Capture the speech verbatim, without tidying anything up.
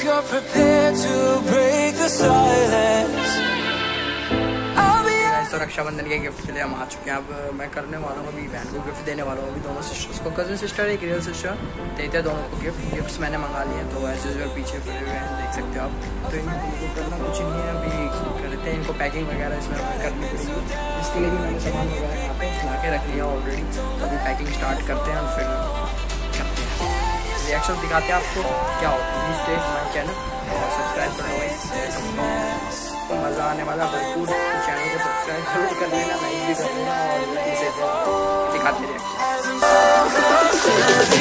you're prepared to break the silence. तो रक्षाबंधन के gift के लिए हम आ चुके हैं। अब मैं करने वाला हूँ, अभी बहन को गिफ्ट देने वाला हूँ, अभी दोनों सिस्टर्स को, कज़न सिस्टर एक रियल सिस्टर, देते हैं दोनों को गिफ्ट। गिफ्ट्स मैंने मंगा लिए हैं, तो ऐसे जो पीछे पड़े हुए हैं देख सकते हो आप। तो इनको करना कुछ नहीं है, अभी करते हैं, इनको पैकिंग वगैरह इसमें करनी पड़ेगी, इसके लिए भी मैंने सामान वगैरह यहाँ पे ला के रख लिया ऑलरेडी। तो अभी पैकिंग स्टार्ट करते हैं और फिर करते हैं, रिएक्शन दिखाते हैं आपको क्या होता है। प्लीज़ स्टे माय चैनल और सब्सक्राइब करो भाई, तो मज़ा आने वाला भरपूर। तो चैनल को सब्सक्राइब जरूर कर लेना, लाइक भी कर लेना और इसे दिखाते रहिए।